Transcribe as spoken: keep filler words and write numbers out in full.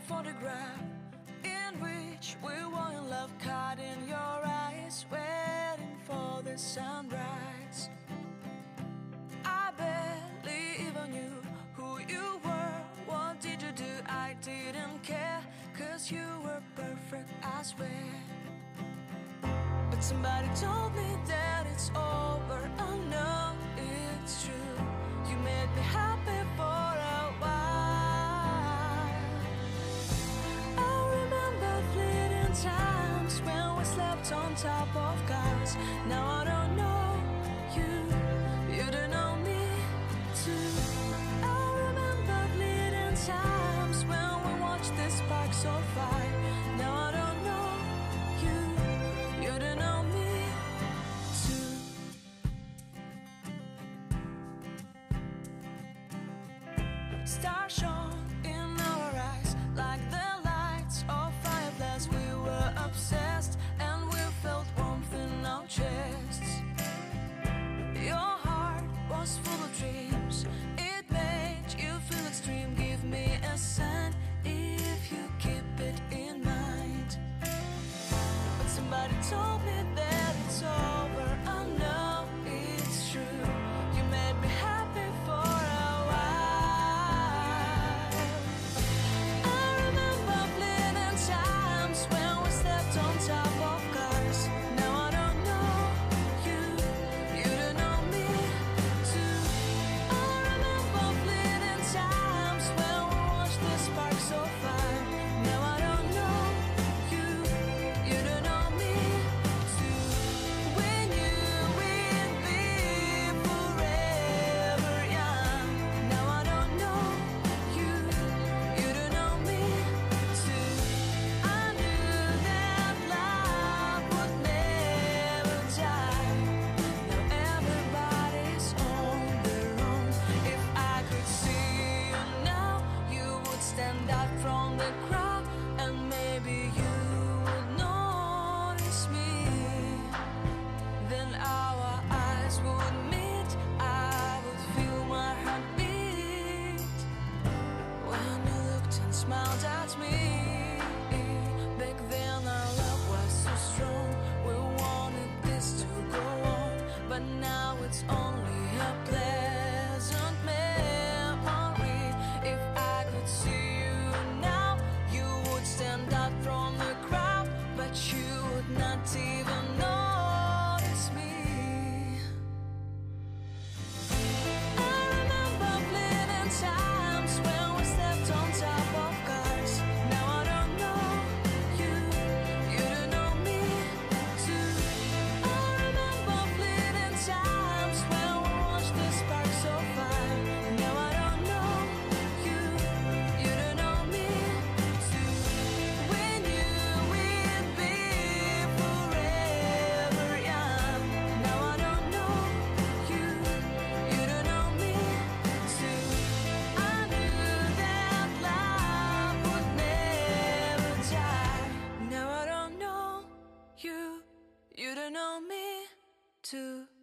photograph in which we were in love, caught in your eyes, waiting for the sunrise. I barely even knew who you were. What did you do? I didn't care, 'cause you were perfect, I swear. But somebody told me that it's over. I know it's true. You made me happy for a while. I remember fleeting times when we slept on top of cars. Now I don't know you, you don't know me too. I remember fleeting times when we watched the sparks so fire. Now I don't know you, you don't know me too. Stars shone in our eyes like the lights of fireflies. We were obsessed and we felt warmth in our chests. Your heart was full of dreams. It made you feel extreme. Give me a sign if you keep it in mind. But somebody told me that it's over. I know it's true. You made me happy for a while. I remember fleeting times when we slept on top of cars. Now I don't know you, you don't know me too. I remember fleeting times when we watched the sparks so fire. Now I don't know you, you don't know me too. We knew we'd be forever young. Now I don't know you, you don't know me too. I knew that love would never die. Now everybody's on their own. If I could see you now, you would stand out from the crowd, and maybe you would notice me. Then our eyes would meet. I would feel my heart beat when you looked and smiled at me. Back then our love was so strong. We wanted this to go on, but now it's only a pleasant memory. If I could see you now, you would stand out from the crowd, but you would not even notice me. I remember fleeting times when we slept on top of cars. Now I don't know you, you don't know me too. I remember fleeting times when we watched the sparks so fire. Now I don't know you, you don't know me too. We knew we'd be forever young. Now I don't know you, you don't know me too. I knew that love would never die. Now I don't know you, you don't know me too.